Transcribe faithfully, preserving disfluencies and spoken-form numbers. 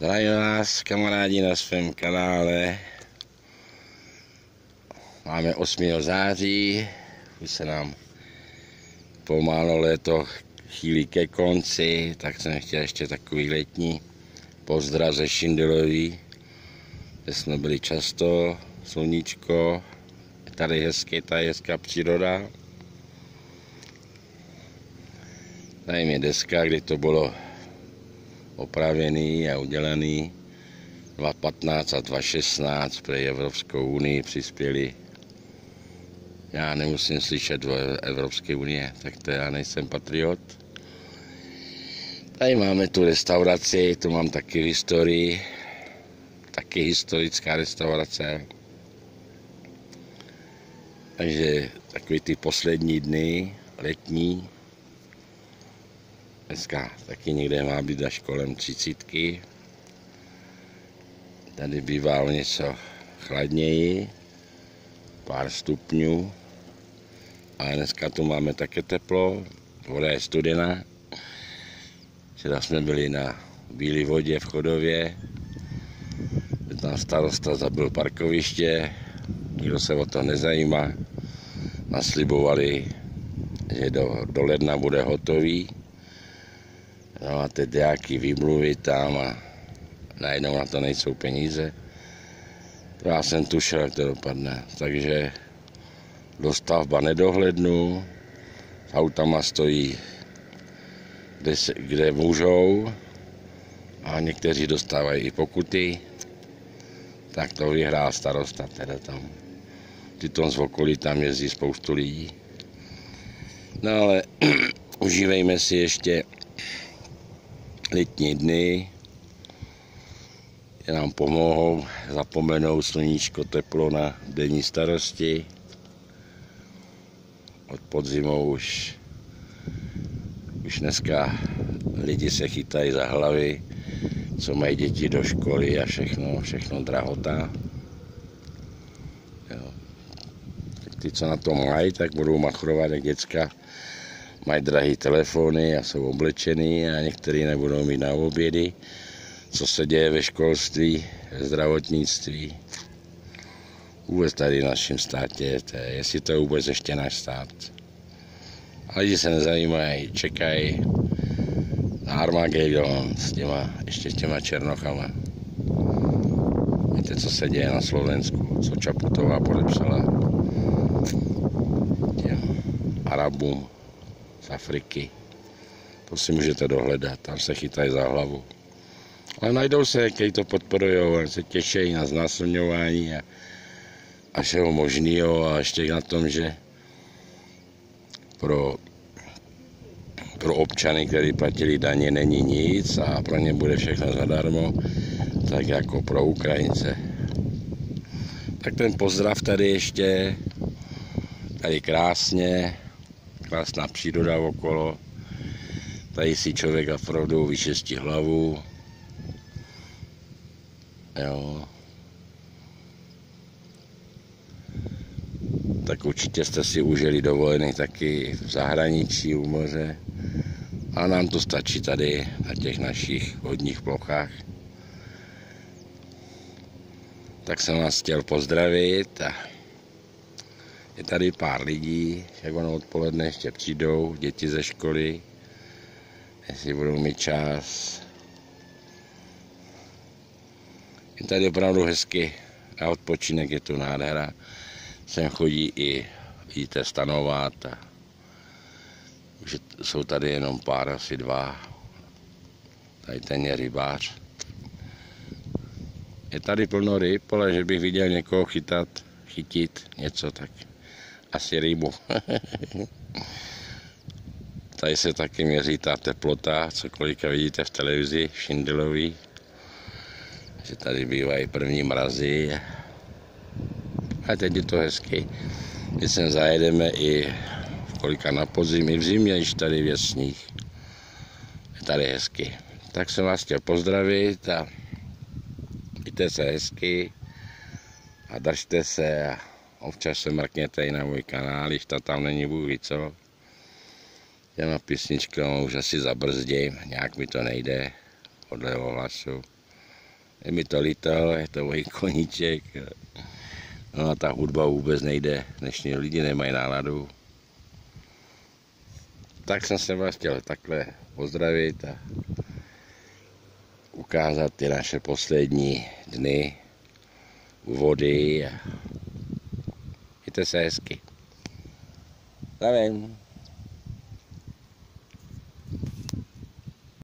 Zdravím vás, kamarádi, na svém kanále. Máme osmého září, už se nám pomálo léto chýlí ke konci, tak jsem chtěl ještě takový letní pozdrav ze Šindelový, kde jsme byli často, sluníčko, tady hezky, tady hezká příroda. Tady je deska, kdy to bylo opravený a udělaný. dva patnáct a dva šestnáct pro Evropskou unii přispěli. Já nemusím slyšet o Evropské unie, tak to já nejsem patriot. Tady máme tu restauraci, tu mám taky v historii. Taky historická restaurace. Takže takový ty poslední dny, letní. Dneska taky někde má být až kolem třicítky. Tady bývá o něco chladněji, pár stupňů. Ale dneska tu máme také teplo, voda je studená. Včera jsme byli na Bílé vodě v Chodově, kde tam starosta zabil parkoviště, nikdo se o to nezajímá. Naslibovali, že do, do ledna bude hotový. No a teď nějaký výmluvy tam a najednou na to nejsou peníze. To já jsem tušil, jak to dopadne. Takže dostavba nedohlednu, s autama stojí, kde, se, kde můžou, a někteří dostávají i pokuty, tak to vyhrál starosta, teda tam. Přitom z okolí tam jezdí spoustu lidí. No ale užívejme si ještě letní dny, je nám pomohou zapomenout sluníčko, teplo na denní starosti. Od podzimu už, už dneska lidi se chytají za hlavy, co mají děti do školy a všechno, všechno drahota. Jo. Ty, co na to mají, tak budou machrovat jak děcka. Mají drahé telefony a jsou oblečený a někteří nebudou mít na obědy. Co se děje ve školství, ve zdravotnictví, vůbec tady v našem státě, to je, jestli to je vůbec ještě náš stát. A lidi se nezajímají, čekají na Armagedon s těma, ještě s těma černochama. Víte, co se děje na Slovensku, co Čaputová podepsala těm Arabům z Afriky. To si můžete dohledat, tam se chytají za hlavu. Ale najdou se, kteří to podporují, se těší na znásilňování a, a všeho možného, a ještě na tom, že pro, pro občany, kteří platili daně, není nic a pro ně bude všechno zadarmo, tak jako pro Ukrajince. Tak ten pozdrav tady ještě, tady krásně, krásná příroda okolo, tady si člověk opravdu vyčistí hlavu. Jo. Tak určitě jste si užili dovolený taky v zahraničí, u moře. A nám to stačí tady na těch našich vodních plochách. Tak jsem vás chtěl pozdravit. A je tady pár lidí, jak ono odpoledne ještě přijdou, děti ze školy, jestli budou mít čas. Je tady opravdu hezky a odpočinek, je tu nádhera. Sem chodí i, vidíte, stanovat. A už jsou tady jenom pár, asi dva. Tady ten je rybář. Je tady plno ryb, ale že bych viděl někoho chytat, chytit něco, tak asi rybu. Tady se taky měří ta teplota, co kolika vidíte v televizi, v Šindelový. Že tady bývají první mrazy. A teď je to hezky. My sem zajedeme i v kolika na podzim, i v zimě, když tady je sníh. Je tady hezky. Tak jsem vás chtěl pozdravit a mějte se hezky a držte se a občas se mrkněte i na můj kanál, když to tam není Bůh ví co. Těma písničkama už asi zabrzdím, nějak mi to nejde podle hlasu. Je mi to líto, je to můj koníček. No a ta hudba vůbec nejde, dnešní lidi nemají náladu. Tak jsem se vás chtěl takhle pozdravit a ukázat ty naše poslední dny u vody a mějte se hezky. Zdravím.